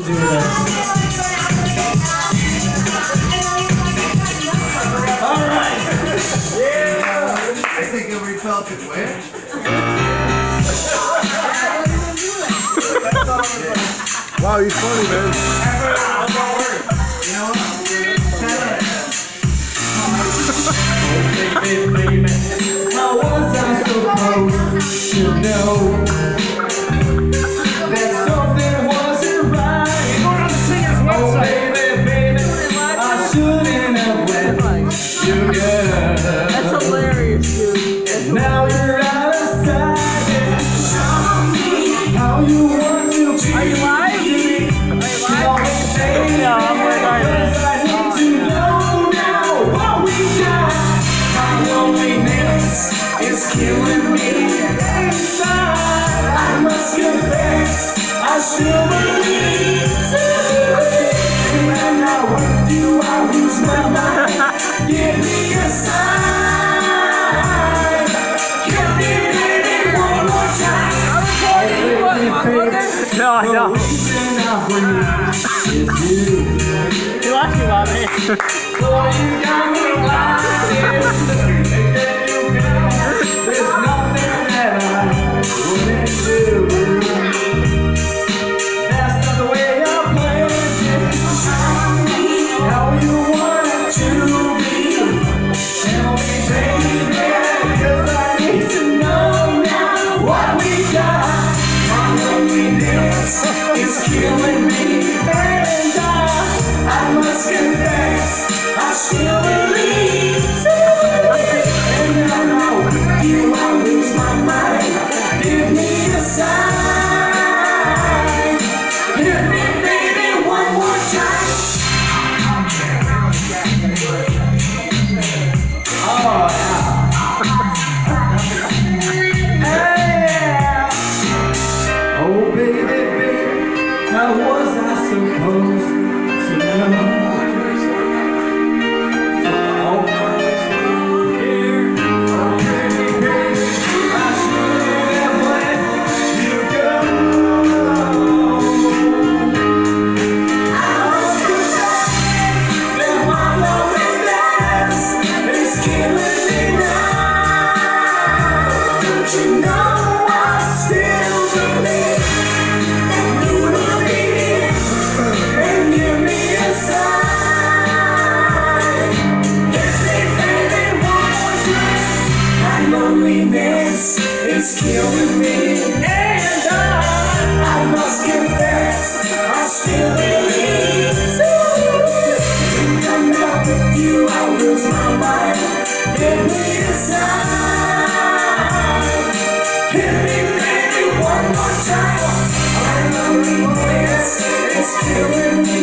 do this. Alright! I think it felt it way. Wow, he's funny, man. You know what? How was I supposed to know that something wasn't right? Oh baby, I shouldn't have let you go. That's hilarious, dude. And now you're out of sight. Show me how you want to be. Are you live? Are you live? No, I'm regardless. I need to know now what we got. My loneliness is killing me inside. I must confess, I still believe. And when I'm with you, I lose my mind. Give me a sign. Give me, baby, one more time. No, I don't. The reason I breathe is you. You lost me, Bobby. Boy, you got me blinded. There's nothing that I wouldn't do. That's not the way I planned it. Show me how you want it to be. Tell me, baby, 'cause I need to know now what we got. My loneliness is killing me, and I must confess, I still believe. And now with you, I lose my mind. Give me a sign. Hit me, baby, one more time. Oh, yeah. Yeah. Oh, baby, baby, how was I supposed to know? Loneliness is killing me, and I must confess, I still believe. When I'm not with you, I lose my mind. Give me a sign. Hit me, baby, one more time. My loneliness is killing me.